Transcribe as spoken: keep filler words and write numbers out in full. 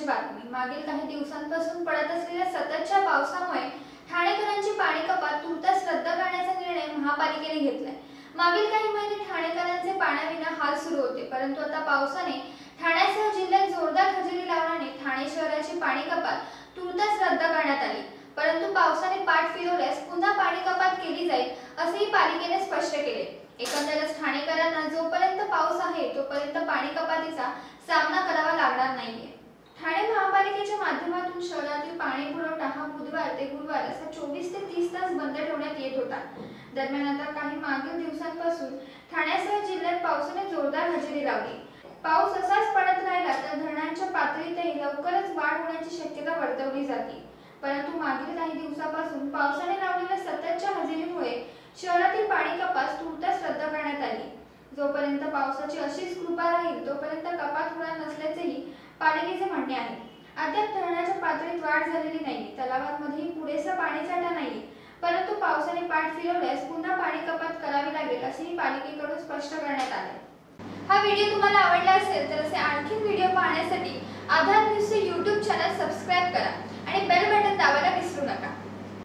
बातमी। मागील काही दिवसांपासून पडत असलेल्या सततच्या पावसामुळे ठाणेकरांची पाणी कपात तुर्तास रद्द करण्याचा निर्णय महापालिकेने घेतलाय। मागील काही महिने ठाणेकरांचे पाण्याविना हाल सुरू होते, परंतु आता पावसाने ठाण्यासह जिल्ह्यात जोरदार हजेरी लावल्याने ठाणे शहराची पाणी कपात तुर्तास रद्द करण्यात आली। परंतु पावसाने पाठ फिरवल्यास पुन्हा पाणी कपात केली जाईल असेही पालिकेने स्पष्ट केले। एकंदरच ठाणेकरांना जोपर्यंत पाऊस आहे तोपर्यंत पाणी कपातीचा सामना करावा लागणार नाहीये। ठाणे महापालिकेच्या माध्यमातून शहरातील पाणी पुरवठा हा बुधवार ते गुरुवार असा चोवीस ते तीस तास बंद ठेवण्यात येत होता। दरम्यान आता काही मागील दिवसांपासून ठाण्यासह जिल्ह्यात पावसाने जोरदार हजेरी लावली। पाऊस असाच पडत राहिला तर धरणांच्या पातळीतही लवकरच वाढ होण्याची शक्यता वर्तवली जाते। परंतु मागील काही दिवसांपासून पावसाने लावलेल्या सततच्या हजेरीमुळे शहरातील पाणी कपात तुर्तास रद्द करण्यात आली। जोपर्यंत पावसाची अशीच कृपा राहील तोपर्यंत कपात होणार नसल्याचेही पालिकेचे म्हणणे आहे। अद्याप धरणाच्या पातळीत वाढ झालेली नाही, तलावांमध्येही पुरेसा पाणीसाठा नाही, परंतु पावसाने पाठ फिरवल्यास पुन्हा पाणी कपात करावी लागेल असेही पालिकेकडून स्पष्ट करण्यात आले। हा व्हिडिओ तुम्हाला आवडला असेल तर असे आणखी व्हिडिओ पाहण्यासाठी आधार न्यूजचे यूट्यूब चॅनल सबस्क्राइब करा।